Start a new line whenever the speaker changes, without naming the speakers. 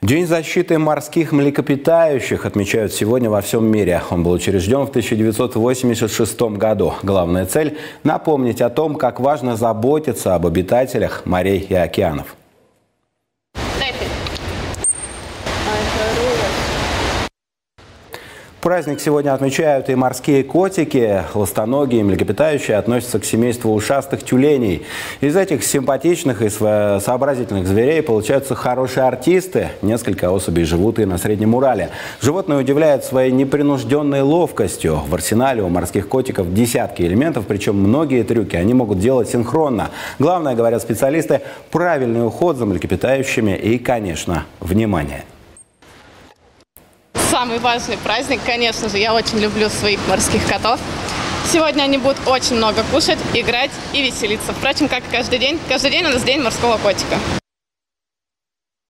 День защиты морских млекопитающих отмечают сегодня во всем мире. Он был учрежден в 1986 году. Главная цель – напомнить о том, как важно заботиться об обитателях морей и океанов. Праздник сегодня отмечают и морские котики. Ластоногие млекопитающие относятся к семейству ушастых тюленей. Из этих симпатичных и сообразительных зверей получаются хорошие артисты. Несколько особей живут и на Среднем Урале. Животные удивляют своей непринужденной ловкостью. В арсенале у морских котиков десятки элементов, причем многие трюки они могут делать синхронно. Главное, говорят специалисты, правильный уход за млекопитающими и, конечно, внимание.
Самый важный праздник, конечно же, я очень люблю своих морских котов. Сегодня они будут очень много кушать, играть и веселиться. Впрочем, как и каждый день у нас день морского котика.